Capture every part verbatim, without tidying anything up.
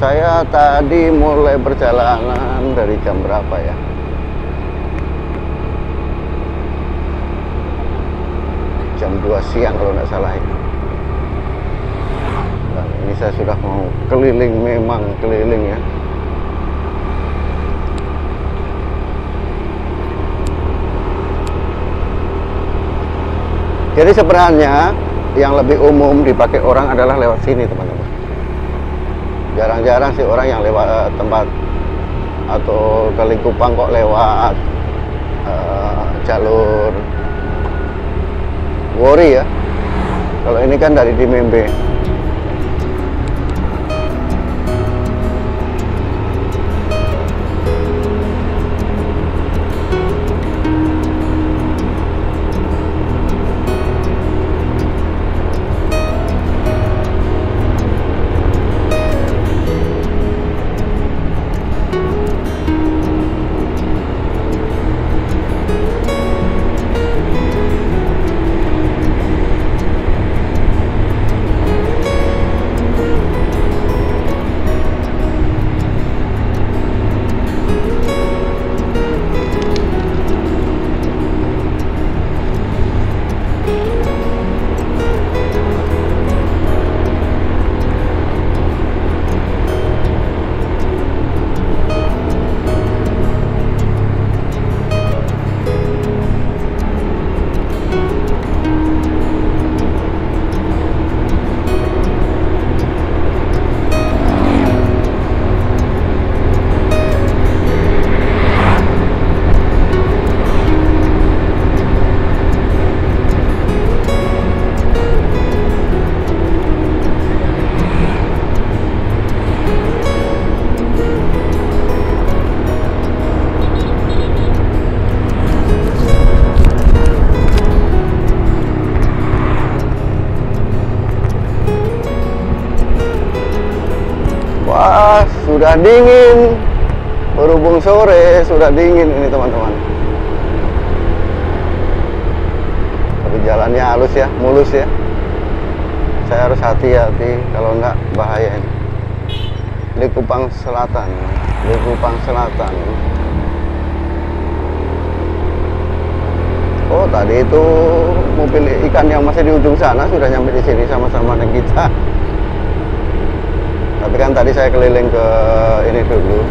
Saya tadi mulai perjalanan dari jam berapa ya? Jam dua siang kalau nggak salah ya. Dan ini saya sudah mau keliling, memang keliling ya. Jadi sebenarnya yang lebih umum dipakai orang adalah lewat sini, teman-teman. Jarang-jarang sih orang yang lewat uh, tempat atau ke Likupang kok lewat uh, jalur Wori ya. Kalau ini kan dari Dimembe. Sudah dingin, berhubung sore sudah dingin ini teman-teman. Tapi jalannya halus ya, mulus ya. Saya harus hati-hati, kalau enggak bahaya ini. Likupang Selatan, Likupang Selatan. Oh tadi itu mobil ikan yang masih di ujung sana sudah nyampe di sini sama-sama dengan kita. Tapi kan tadi saya keliling ke ini dulu.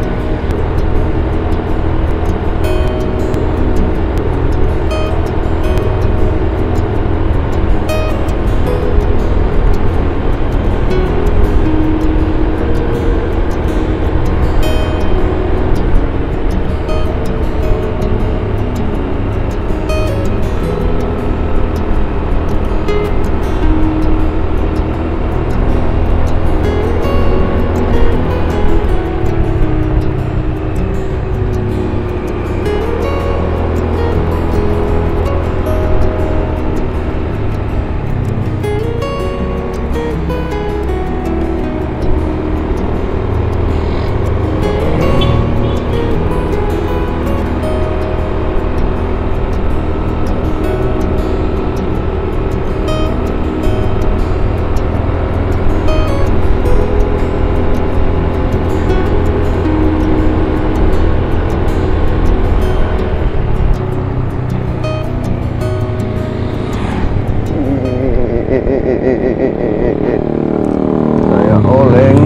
Saya oleng,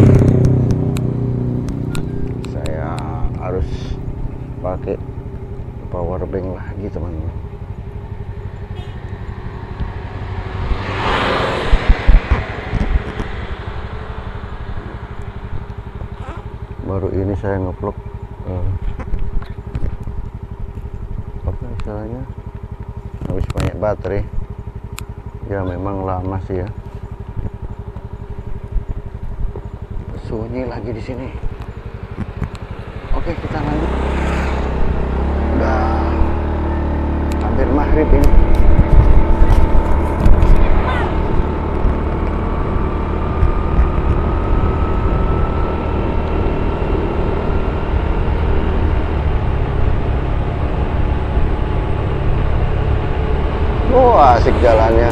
saya harus pakai power bank lagi teman-teman. Baru ini saya ngevlog uh, apa istilahnya, habis banyak baterai. Ya memang lama sih ya. Sunyi lagi di sini. Oke, kita lanjut. Udah hampir maghrib ini. Oh, asik jalannya.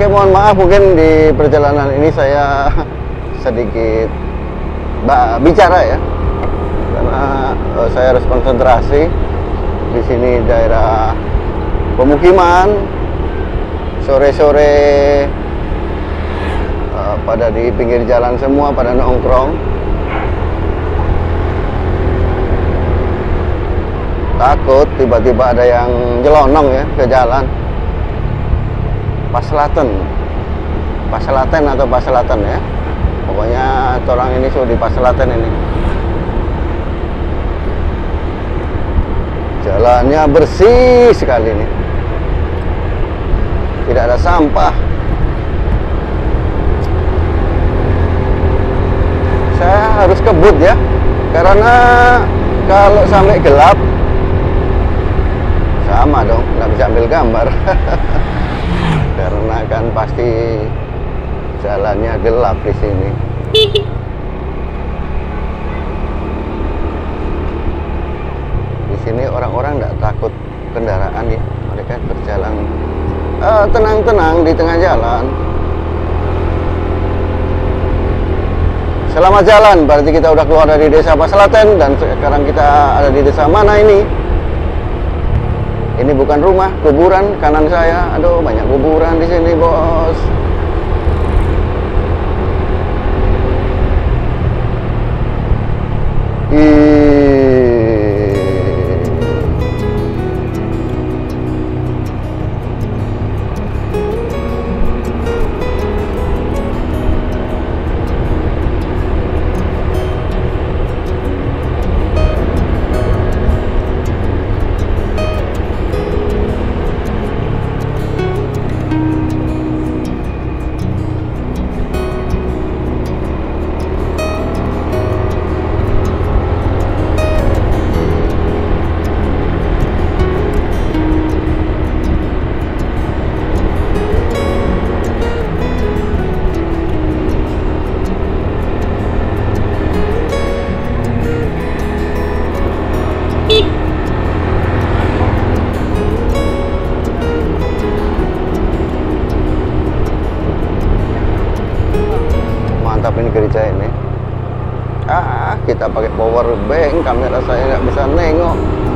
Oke, mohon maaf mungkin di perjalanan ini saya sedikit bicara ya, karena uh, saya harus konsentrasi. Di sini daerah pemukiman, sore-sore uh, pada di pinggir jalan semua pada nongkrong. Takut tiba-tiba ada yang jelonong ya ke jalan. Pas Selatan, Pas Selatan atau Pas Selatan ya, pokoknya orang ini sudah di Pas Selatan ini. Jalannya bersih sekali nih, tidak ada sampah. Saya harus kebut ya, karena kalau sampai gelap sama dong, nggak bisa ambil gambar. Karena kan pasti jalannya gelap di sini. Di sini orang-orang nggak takut kendaraan ya, mereka berjalan tenang-tenang uh, di tengah jalan. Selamat jalan, berarti kita udah keluar dari desa Pas Selatan dan sekarang kita ada di desa mana ini? Ini bukan rumah, kuburan kanan saya. Aduh, banyak kuburan di sini, bos. Ih. Mantap ini gereja ini. Ah, kita pakai power bank, kamera saya nggak bisa nengok.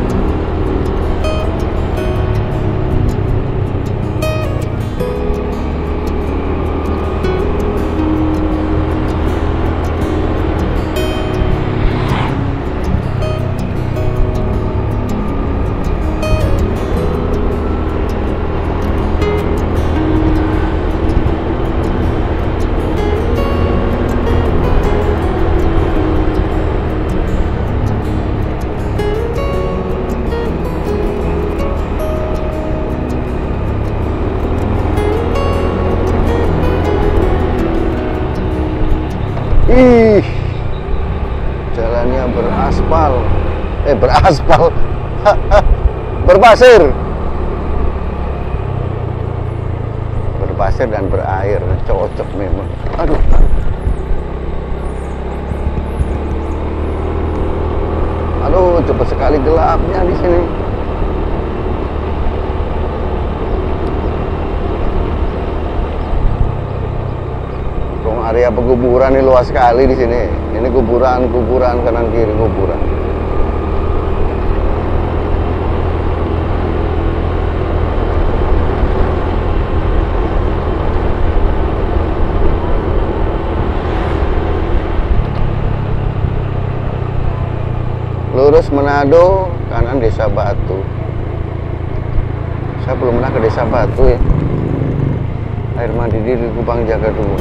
Ih, jalannya beraspal, eh beraspal, berpasir, berpasir dan berair, cocok memang. Aduh, aduh, cepat sekali gelapnya di sini. Area pekuburan ini luas sekali di sini. Ini kuburan, kuburan kanan kiri kuburan. Lurus Manado, kanan Desa Batu. Saya belum pernah ke Desa Batu ya. Air mandi di Kupang Jaga dulu.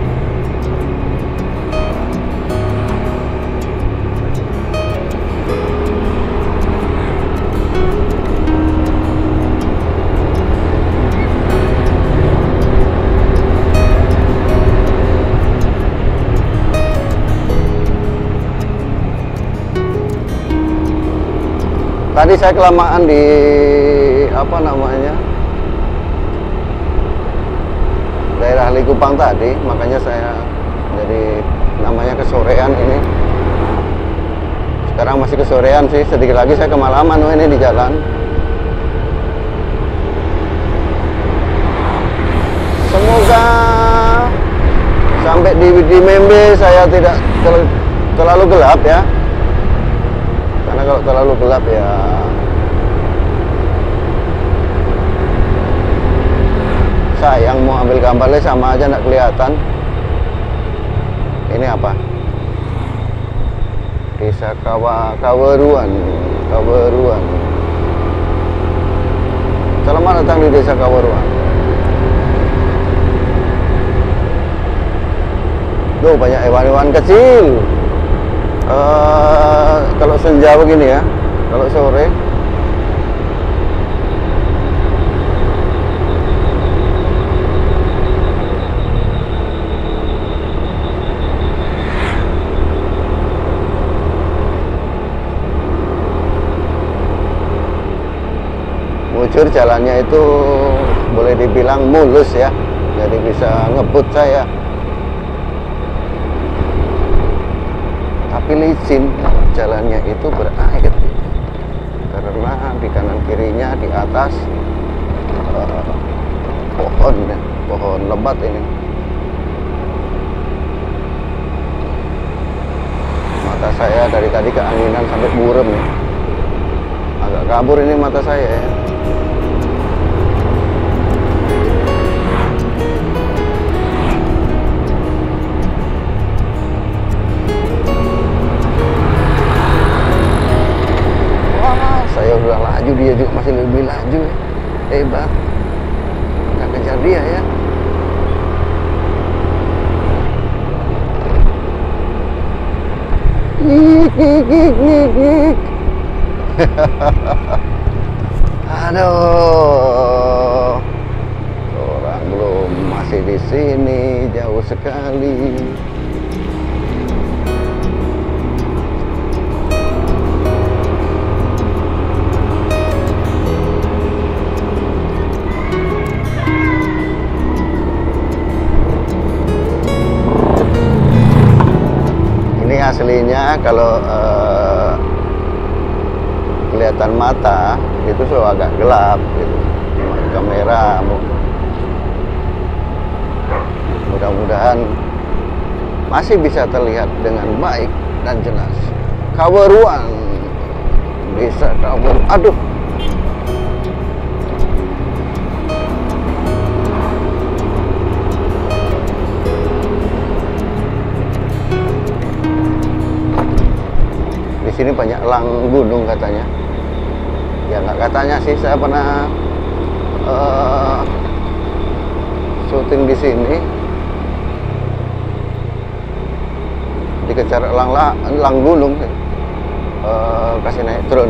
Tadi saya kelamaan di apa namanya daerah Likupang tadi, makanya saya jadi namanya kesorean ini. Sekarang masih kesorean sih, sedikit lagi saya kemalaman oh, ini di jalan. Semua semoga sampai di, di Membe saya tidak tel, terlalu gelap ya, karena kalau terlalu gelap ya sayang, mau ambil gambarnya sama aja nggak kelihatan. Ini apa? Desa Kawa Kaweruan, Kaweruan. Selamat datang di Desa Kaweruan. Tuh banyak hewan-hewan kecil. Uh, kalau senja begini ya, kalau sore Bujur jalannya itu boleh dibilang mulus ya, jadi bisa ngebut saya. Tapi licin, jalannya itu berair karena di kanan kirinya di atas uh, pohon ya, pohon lebat ini. Mata saya dari tadi keanginan sampai burem ya, agak kabur ini mata saya ya. Saya udah laju, dia juga masih lebih laju ya. Hebat, nggak kejar dia ya. Gik, gik, gik, gik, gik. Aduh, orang belum, masih di sini, jauh sekali. Aslinya kalau uh, kelihatan mata itu selalu agak gelap gitu. Kamera mudah-mudahan masih bisa terlihat dengan baik dan jelas. Kaweruan, Desa Kaweruan. Aduh, sini banyak elang gunung katanya. Ya nggak katanya sih, saya pernah uh, syuting di sini, dikejar elang elang gunung, uh, kasih naik drone.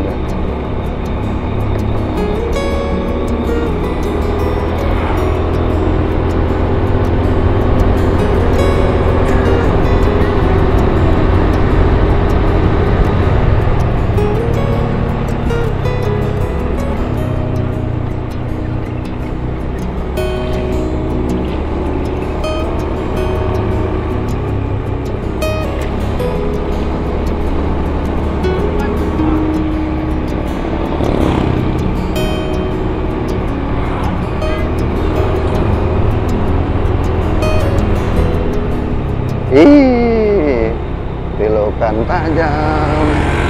Ih, belokan tajam.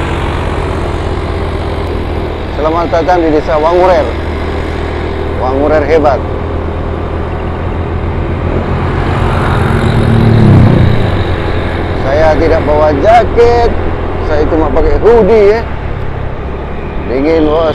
Selamat datang di Desa Wangurer. Wangurer hebat. Saya tidak bawa jaket, saya cuma pakai hoodie ya. Dingin bos.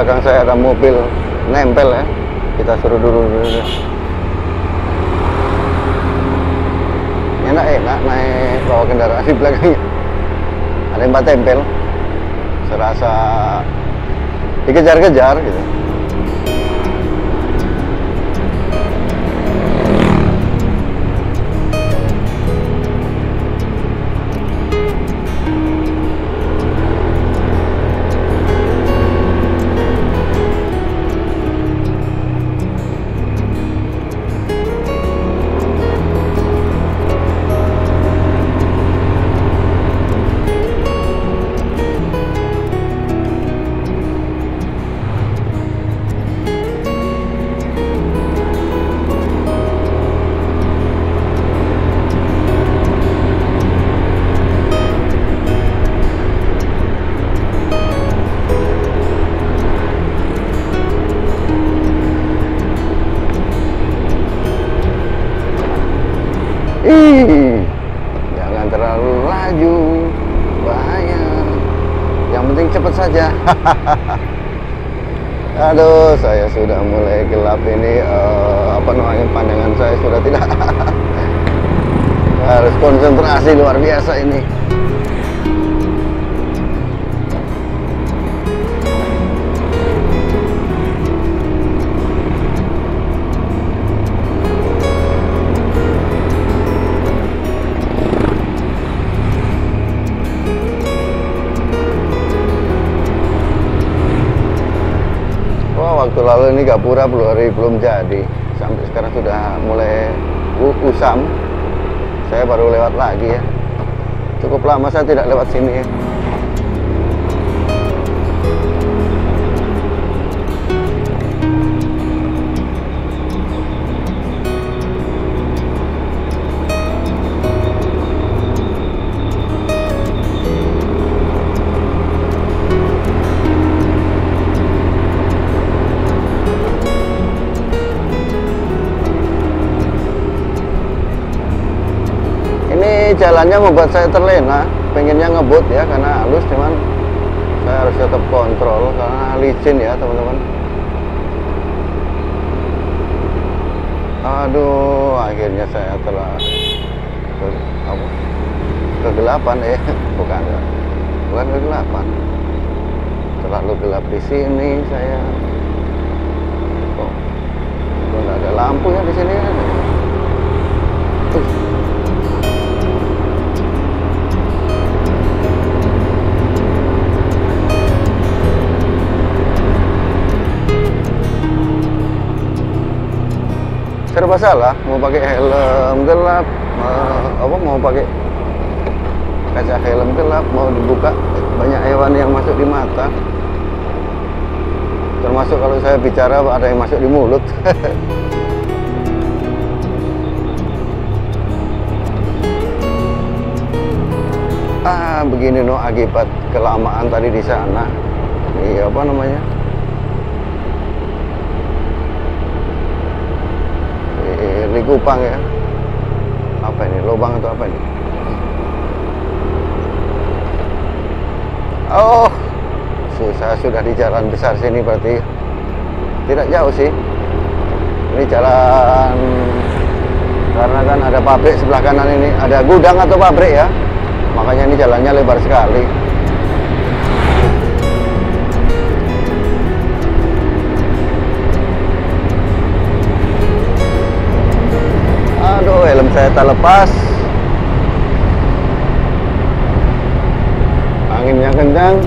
belakang saya ada mobil nempel ya. Kita suruh dulu dulu. Enak enak naik bawa kendaraan di belakangnya. Ada yang tempel. Serasa dikejar-kejar gitu. Ih, jangan terlalu laju, bahaya. Yang penting cepat saja. Aduh, saya sudah mulai gelap ini. Uh, apa namanya, pandangan saya sudah tidak. Harus konsentrasi luar biasa ini. Waktu lalu ini Gapura belum jadi, sampai sekarang sudah mulai usam. Saya baru lewat lagi ya. Cukup lama saya tidak lewat sini ya. Jalannya membuat saya terlena, pengennya ngebut ya karena halus, cuman saya harus tetap kontrol karena licin ya teman-teman. Aduh, akhirnya saya telah ke, apa, kegelapan ya, bukan bukan kegelapan, terlalu gelap di sini saya. Kok nggak ada lampu ya di sini? Uh. Serba salah, mau pakai helm gelap, mau, apa mau pakai kaca helm gelap, mau dibuka, banyak hewan yang masuk di mata. Termasuk kalau saya bicara ada yang masuk di mulut. Ah, begini no, akibat kelamaan tadi di sana. Iya, apa namanya? Likupang ya. Apa ini? Lubang atau apa ini? Oh, susah sudah di jalan besar sini berarti. Tidak jauh sih. Ini jalan, karena kan ada pabrik sebelah kanan ini, ada gudang atau pabrik ya. Makanya ini jalannya lebar sekali. Aduh, helm saya tak lepas. Anginnya kencang.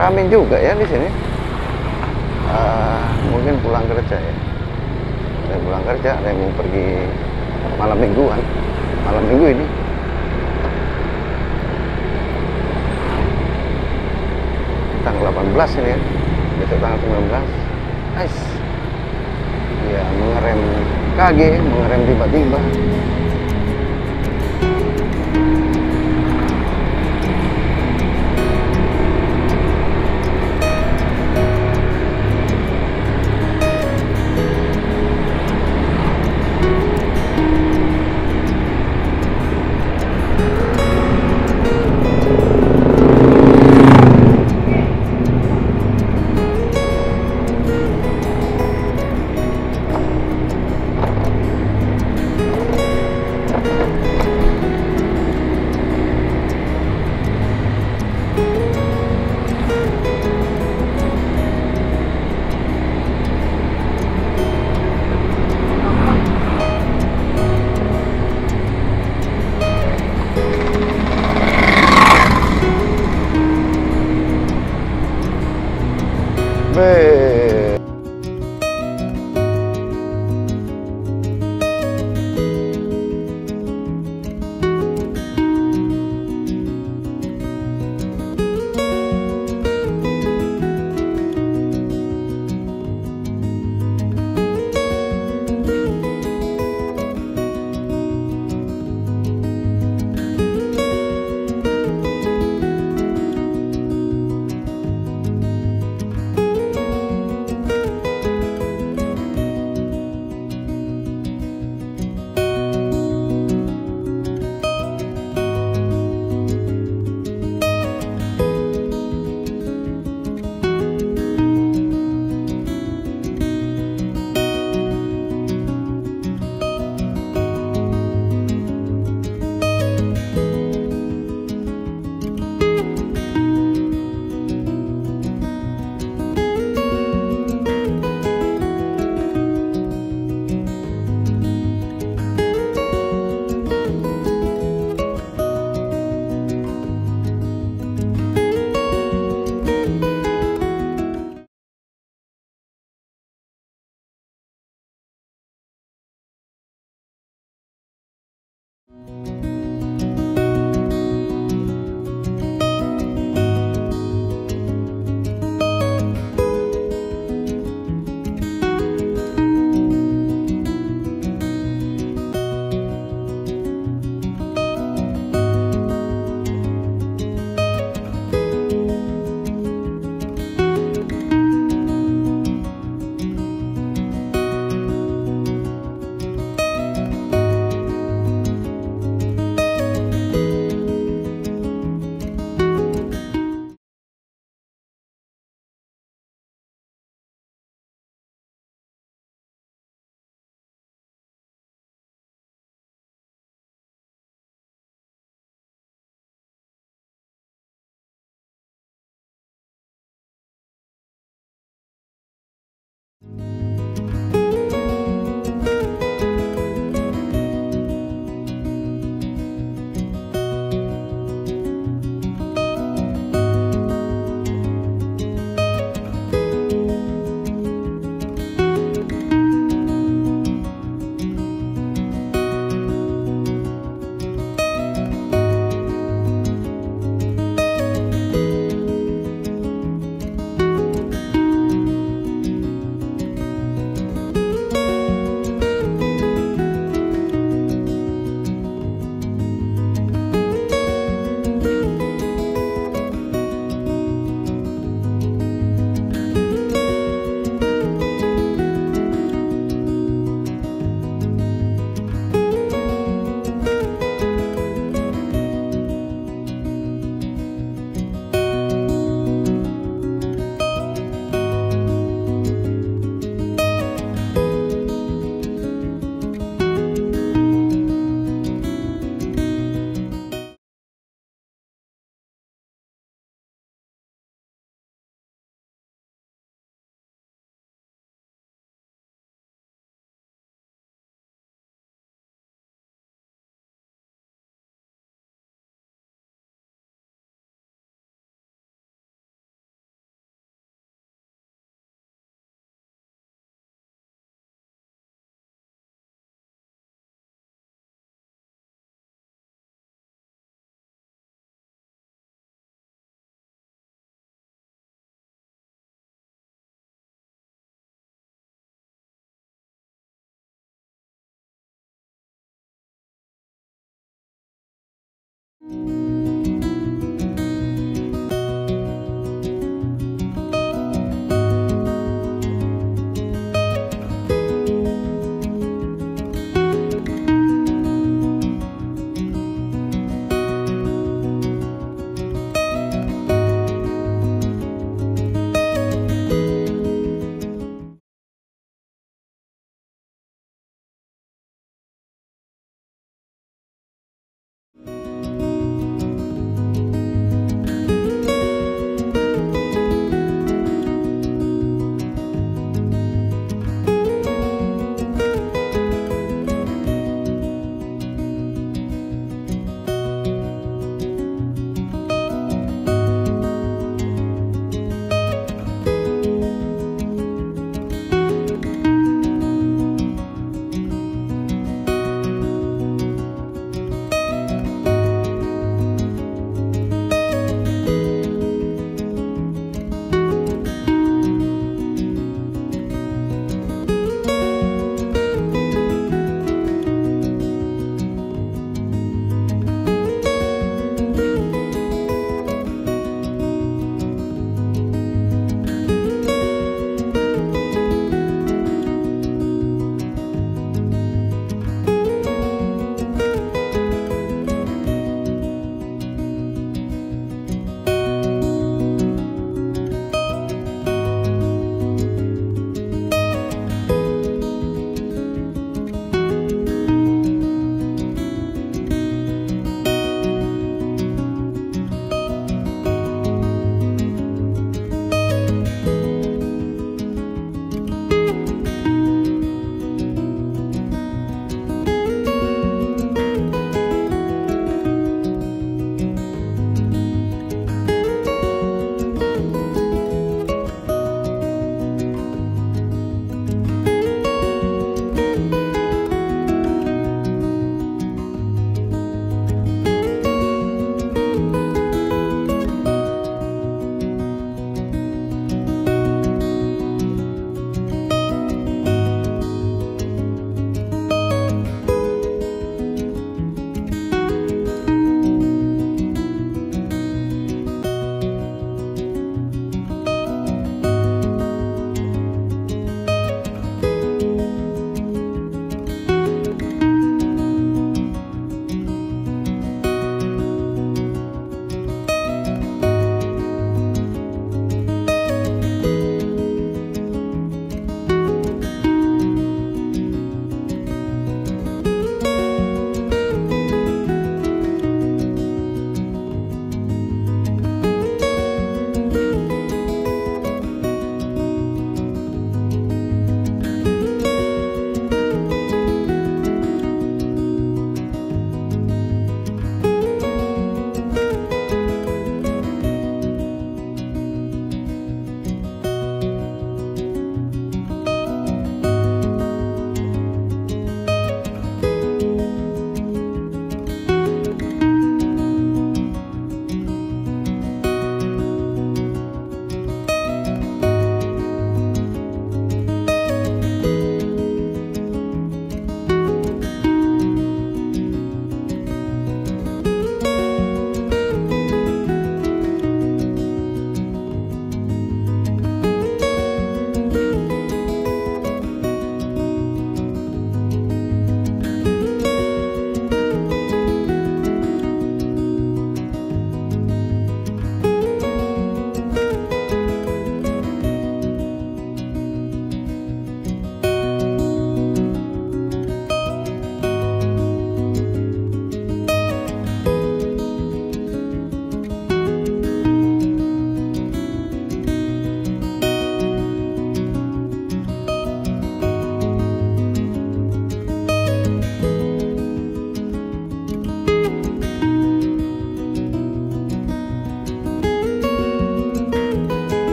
Rame juga ya di sini. Uh, mungkin pulang kerja ya. Ada yang pulang kerja, ada yang mau pergi malam mingguan, malam minggu ini. Tanggal delapan belas ini ya, besok tanggal sembilan belas. Nice. Ya, mengerem kaget, mengerem tiba-tiba. Be